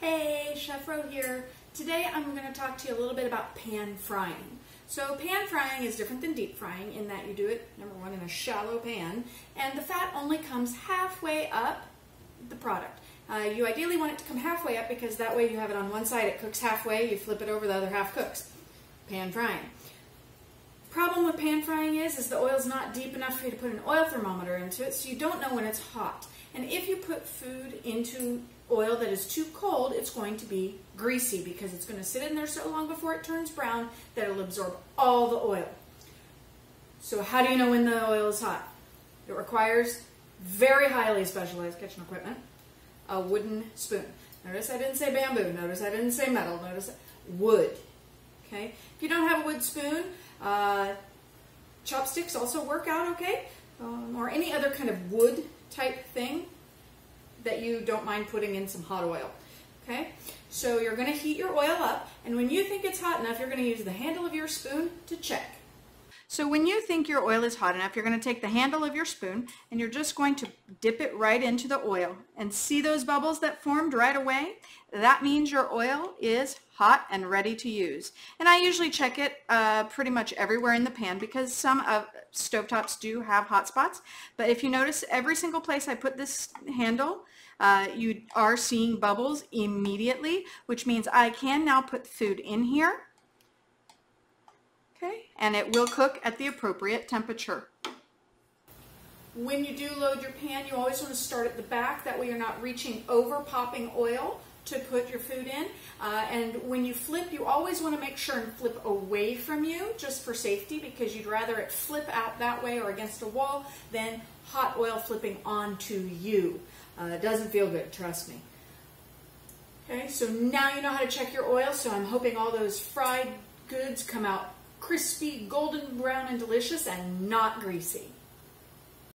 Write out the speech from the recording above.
Hey, Chef Ro here. Today I'm going to talk to you a little bit about pan frying. So pan frying is different than deep frying in that you do it, number one, in a shallow pan, and the fat only comes halfway up the product. You ideally want it to come halfway up because that way you have it on one side, it cooks halfway, you flip it over, the other half cooks. Pan frying. Problem with pan frying is the oil's not deep enough for you to put an oil thermometer into it, so you don't know when it's hot. And if you put food into oil that is too cold, it's going to be greasy because it's going to sit in there so long before it turns brown that it'll absorb all the oil. So how do you know when the oil is hot? It requires very highly specialized kitchen equipment, a wooden spoon. Notice I didn't say bamboo, notice I didn't say metal, notice wood. Okay? If you don't have a wood spoon, chopsticks also work out okay, or any other kind of wood type thing that you don't mind putting in some hot oil. Okay, so you're going to heat your oil up, and when you think it's hot enough, you're going to use the handle of your spoon to check. So when you think your oil is hot enough, you're going to take the handle of your spoon and you're just going to dip it right into the oil. And see those bubbles that formed right away? That means your oil is hot and ready to use. And I usually check it pretty much everywhere in the pan because some stovetops do have hot spots. But if you notice, every single place I put this handle, you are seeing bubbles immediately, which means I can now put food in here. Okay, and it will cook at the appropriate temperature. When you do load your pan, you always want to start at the back. That way you're not reaching over popping oil to put your food in. And when you flip, you always want to make sure and flip away from you, just for safety, because you'd rather it flip out that way or against a wall than hot oil flipping onto you. It doesn't feel good, trust me. Okay, so now you know how to check your oil, so I'm hoping all those fried goods come out crispy, golden brown, and delicious, and not greasy.